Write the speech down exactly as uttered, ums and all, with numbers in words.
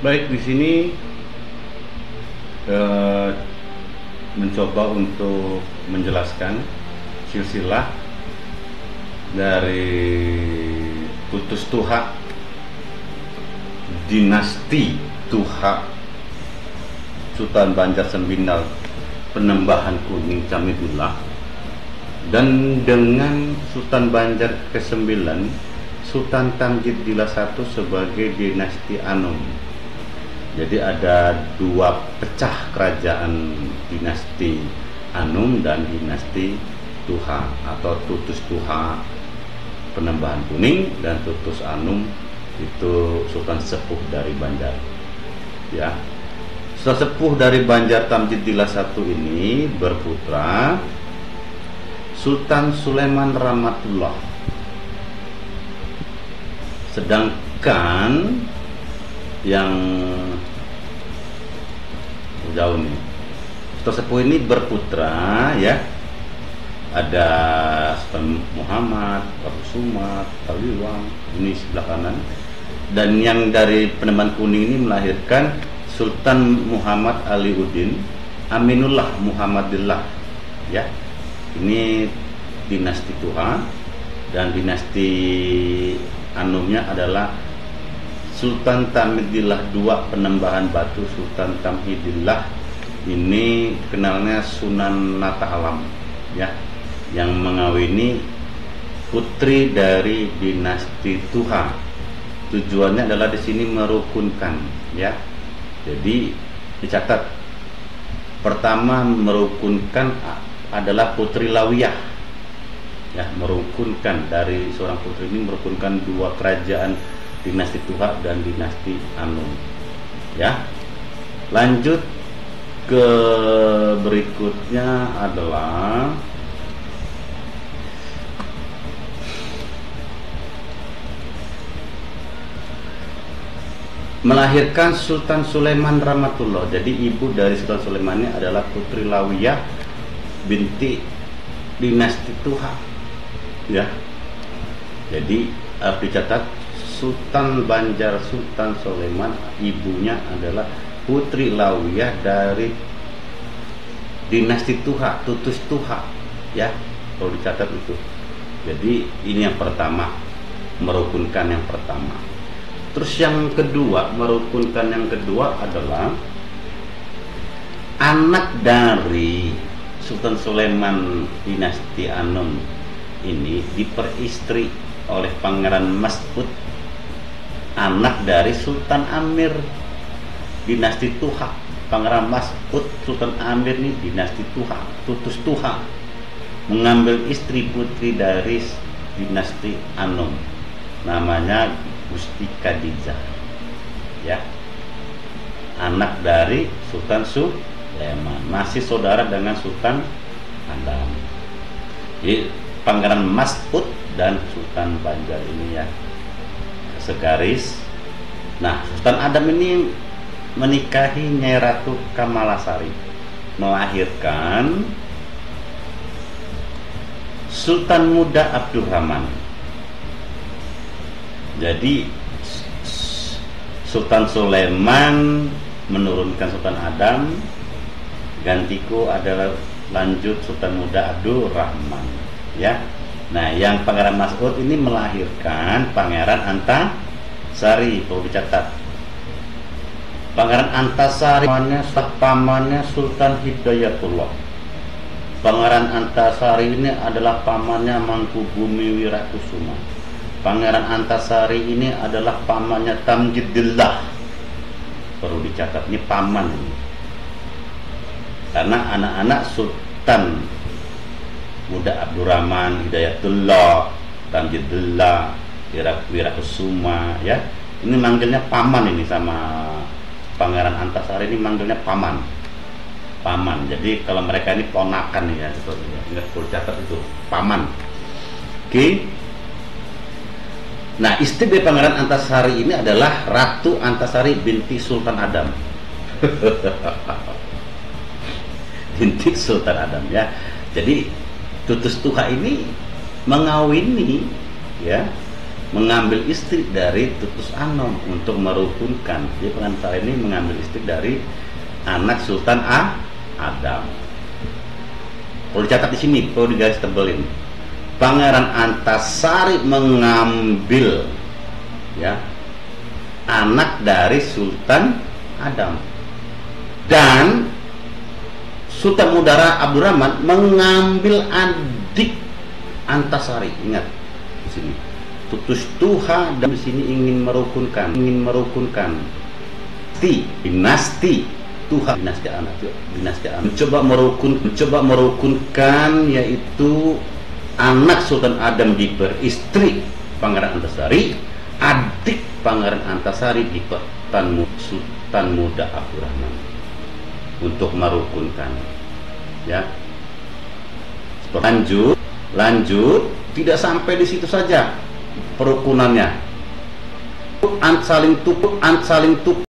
Baik, di sini eh, mencoba untuk menjelaskan silsilah dari Tutus Tuha, dinasti Tuha Sultan Banjar Sembindal Penembahan Kuning Camidullah, dan dengan Sultan Banjar kesembilan Sultan Tamjidillah satu sebagai dinasti Anom. Jadi ada dua pecah kerajaan, dinasti Anom dan dinasti Tuha atau Tutus Tuha Penembahan Kuning, dan Tutus Anom itu sultan sepuh dari Banjar. Ya, sultan sepuh dari Banjar Tamjidillah satu ini berputra Sultan Sulaiman Rahmatullah. Sedangkan yang jauh nih, Sultan sepuh ini berputra, ya, ada Sultan Muhammad, Abu Sumat, Taliwang, ini sebelah kanan. Dan yang dari Penembahan Kuning ini melahirkan Sultan Muhammad Aliuddin Aminullah Muhammadillah, ya. Ini dinasti Tuha, dan dinasti Anomnya adalah Sultan Tamidillah dua Penembahan Batu Sultan Tamidillah. Ini kenalnya Sunan Nata Alam, ya, yang mengawini putri dari dinasti Tuha. Tujuannya adalah di sini merukunkan, ya. Jadi dicatat, pertama merukunkan adalah Putri Lawiyah, ya, merukunkan dari seorang putri ini, merukunkan dua kerajaan, dinasti Tuha dan dinasti Anom, ya. Lanjut ke berikutnya adalah melahirkan Sultan Sulaiman Rahmatullah. Jadi ibu dari Sultan Sulaiman ini adalah Putri Lawiyah binti dinasti Tuha, ya. Jadi harus dicatat, Sultan Banjar Sultan Sulaiman ibunya adalah Putri Lawiyah dari dinasti Tuha, Tutus Tuha, ya, kalau dicatat itu. Jadi ini yang pertama, merukunkan yang pertama. Terus yang kedua, merukunkan yang kedua adalah anak dari Sultan Sulaiman dinasti Anom ini diperistri oleh Pangeran Mas'ud, anak dari Sultan Amir dinasti Tuha. Pangeran Mas'ud Sultan Amir ini dinasti Tuha, Tutus Tuha, mengambil istri putri dari dinasti Anom, namanya Gusti Khadijah, ya, anak dari Sultan Sulaiman, masih saudara dengan Sultan Adam. Jadi Pangeran Mas'ud dan Sultan Banjar ini, ya, segaris. Nah, Sultan Adam ini menikahi Nyai Ratu Kamalasari, melahirkan Sultan Muda Abdurrahman. Jadi Sultan Sulaiman menurunkan Sultan Adam, gantiku adalah lanjut Sultan Muda Abdurrahman, ya. Nah, yang Pangeran Mas'ud ini melahirkan Pangeran Antasari, perlu dicatat. Pangeran Antasari pamannya, pamannya Sultan Hidayatullah. Pangeran Antasari ini adalah pamannya Mangkubumi Wirakusuma. Pangeran Antasari ini adalah pamannya Tamjidillah. Perlu dicatat, ini paman ini. Karena anak-anak Sultan Muda Abdurrahman, Hidayatullah, Tamjidillah, Wirakusuma, ya. Ini manggilnya paman ini, sama Pangeran Antasari ini manggilnya paman. Paman. Jadi kalau mereka ini ponakan, ya, ingat, perlu catat itu, paman. Oke. Okay. Nah, istri dari Pangeran Antasari ini adalah Ratu Antasari binti Sultan Adam. Binti Sultan Adam, ya. Jadi Tutus Tuha ini mengawini, ya, mengambil istri dari Tutus Anom untuk merukunkan. Jadi pengantar ini mengambil istri dari anak Sultan A, Adam. Perlu dicatat di sini, perlu digaris tebelin. Pangeran Antasari mengambil ya anak dari Sultan Adam, dan Sultan Udara Abdurrahman mengambil adik Antasari. Ingat di sini, Tutus Tuha dan di sini ingin merukunkan, ingin merukunkan dinasti, dinasti Tuha, dinasti anak, dinasti anak. Mencoba merukun, mencoba merukunkan, yaitu anak Sultan Adam diperistri Pangeran Antasari, adik Pangeran Antasari di Sultan, Sultan Muda Abdurrahman, untuk merukunkan ya. Lanjut, lanjut, tidak sampai di situ saja perukunannya. Saling tukuk, saling tukuk.